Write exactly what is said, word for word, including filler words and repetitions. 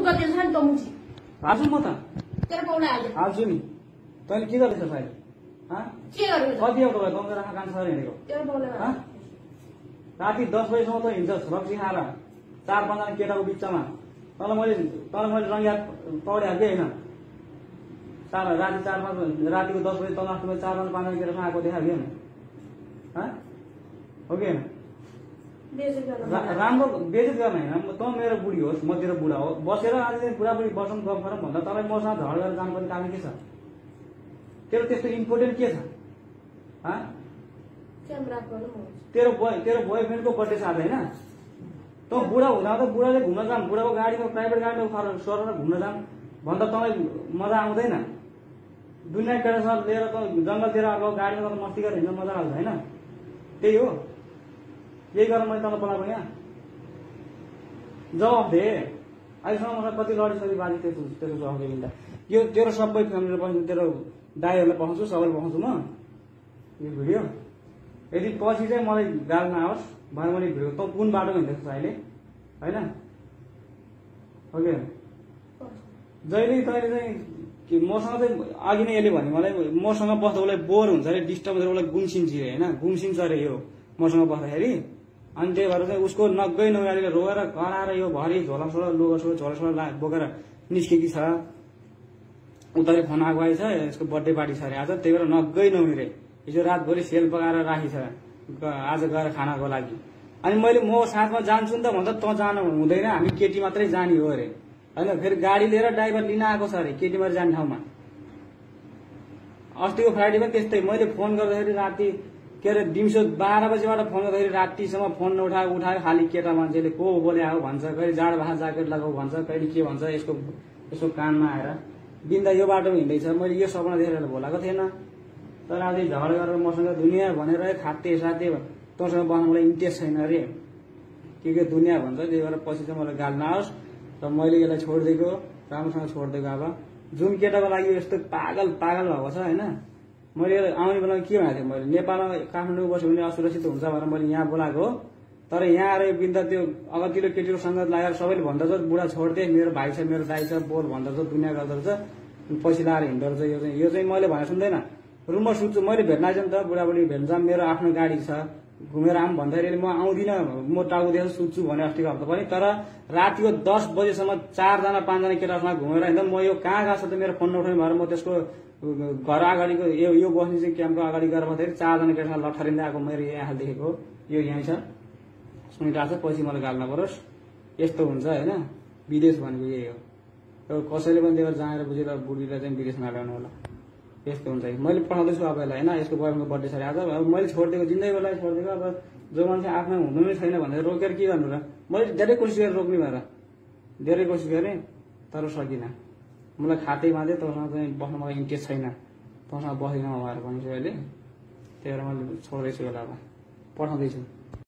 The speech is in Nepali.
कति छ नि त मुची हाल्छु म त तेरो पाउला हाल्छ हाल्छु नि तैँले के गर्दैछस् अहिले के गर्यो कति एउटा भयो तँ राखा कान्छ हिँडेको तेरो पाउला राति दस बजीसम्म त हिँड्छस् रक्सी खाएर चार पाँचजना केटाको बिचमा तँलाई मैले तँलाई मैले रङ्गिया पौड्या कि होइन चार राति चार पाँच रातिको दस बजी तल आफ्नो चार पाँच पाँचजना केटासँग आएको देखा कि होइन हो कि होइन राम्रो बेजत गर्न होइन तँ मेरो बुढी होस् म तेरो बुढा हो बसेर आज बुढाबुढी बसौँ गफ गरौँ भन्दा तपाईँ मसँग झगडा गरेर जानुपर्ने काम के छ तेरो त्यस्तो इम्पोर्टेन्ट के छ तेरो बोय तेरो बोय फ्रेन्डको बर्थडे छ आज होइन तँ बुढा हुँदा त बुढाले घुम्न जाऊँ बुढाको गाडीमा प्राइभेट गाडीमा सरेर घुम्न जाऊँ भन्दा तपाईँ मजा आउँदैन दुनियाँ केटासँग लिएर त जङ्गलतिर अब गाडीमा त मस्ती गरेर हिँड्न मजा आउँछ होइन त्यही हो यही गरेर मैले तँलाई बोलाएको यहाँ जवाफ दे अहिलेसम्म मलाई कति लडिसके बाजी त्यसो त्यसो जवाफ दिँदा यो तेरो सबै फ्यामिलीले पठाउँछु तेरो दाईहरूलाई पठाउँछु सबैले पठाउँछु म यो भिडियो यदि पछि चाहिँ मलाई गाल नआओस् भने मैले भिडियो त कुन बाटो हिँड्दैछ अहिले होइन ओके जहिले तैँले चाहिँ कि मसँग चाहिँ अघि नै यसले भने मलाई मसँग बस्दा उसलाई बोर हुन्छ अरे डिस्टर्ब हुन्छ उसलाई गुम्सिन्छ अरे होइन गुम्सिन्छ अरे यो मसँग बस्दाखेरि अनि त्यही भएर चाहिँ उसको नगै नगाडीले रोएर कराएर यो भरि झोलासोला लुगासोला झोलासोला बोकेर निस्केकी छ उतारै फोन आएको आएछ यसको बर्थडे पार्टी छ अरे आज त्यही भएर नगै नमिरे हिजो रातभरि सेल पकाएर राखी छ आज गएर खानाको लागि अनि मैले म साथमा जान्छु नि त भन्दा तँ जानु हुँदैन हामी केटी मात्रै जाने हो अरे होइन फेरि गाडी लिएर ड्राइभर लिन आएको छ अरे केटी मात्रै जाने ठाउँमा अस्तिको फ्राइडे पनि त्यस्तै मैले फोन गर्दाखेरि राति के अरे दिउँसो बाह्र बजीबाट फोन गर्दाखेरि रातिसम्म फोन नउठाएको उठायो खालि केटा मान्छेले को बोले आऊ भन्छ कहिले जाडो भाषा ज्याकेट लगाऊ भन्छ कहिले के भन्छ यसको यसको कानमा आएर बिन्दा यो बाटोमा हिँड्दैछ मैले यो सपना देखेर बोलाएको थिएन तर आज झगडा गरेर मसँग दुनियाँ भनेर खाते साथे तँसँग बस्न मलाई इन्ट्रेस्ट छैन अरे के के दुनियाँ भन्छ त्यही भएर पछि चाहिँ मलाई गाल नआओस् र मैले यसलाई छोडिदिएको राम्रोसँग छोडिदिएको अब जुन केटाको लागि यस्तो पागल पागल भएको छ होइन मैले आउने बेलामा के भनेको थिएँ मैले नेपालमा काठमाडौँ बस्यो भने असुरक्षित हुन्छ भनेर मैले यहाँ बोलाएको तर यहाँ आएर बिन्दा त्यो अगतिलो केटीको सङ्गत लागेर सबैले भन्दो रहेछ बुढा छोडिदिए मेरो भाइ छ मेरो दाइ छ बोल भन्दो रहेछ दुनियाँ गर्दो रहेछ पछि लाएर हिँड्दो रहेछ यो चाहिँ यो चाहिँ मैले भने सुन्दैन रुममा सुत्छु मैले भेट्न आइज नि त बुढाबुढी भेट्न जाऊँ मेरो आफ्नो गाडी छ घुमेर आऊँ भन्दाखेरि म आउँदिनँ म टाउको दिएर सुत्छु भने अस्तिको हप्ता पनि तर रातिको दस बजेसम्म चारजना पाँचजना केटासँग घुमेर हिँड्दा म यो कहाँ गएको छ त मेरो फोन नउठाउने भएर म त्यसको घर अगाडिको यो यो बस्ने चाहिँ क्याम्पको अगाडि गएर भन्दाखेरि चारजना केटासँग लठरिँदै आएको मेरो यहाँ देखेको यो यहीँ छ सुनिरहेको छ पछि मलाई गाल्न परोस् यस्तो हुन्छ होइन विदेश भनेको यही हो कसैले पनि त्यहाँ जानेर बुझेर बुढीलाई चाहिँ विदेशमा ल्याउनु होला यस्तो हुन्छ मैले पठाउँदैछु अब यसलाई होइन यसको बोयफ्रेन्डको बर्थडे छ आज अब मैले छोडिदिएको जिन्दगीलाई छोडिदिएको अब जो मान्छे आफ्नो हुनु नै छैन भनेर रोकेर के गर्नु र मैले धेरै कोसिस गरेर रोक्ने भएर धेरै कोसिस गरेँ तर सकिनँ मलाई खातै मात्रै तँसँग चाहिँ बस्न मलाई इन्ट्रेस्ट छैन तँसँग बस्दिनँ भएर भनिसक्यो अहिले त्यही भएर मैले छोड्दैछु यसलाई अब पठाउँदैछु